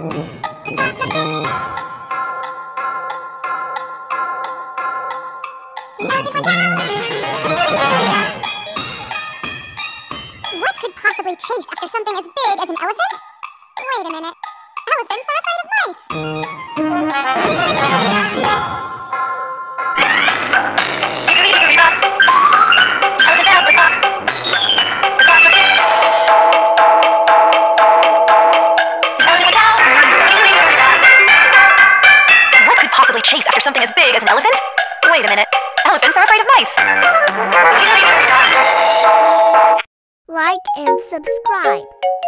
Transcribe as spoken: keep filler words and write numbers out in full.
What could possibly chase after something as big as an elephant? Wait a minute. Elephants are afraid of mice. What could possibly chase after something as big as an elephant? Wait a minute. Elephants are afraid of mice. Like and subscribe.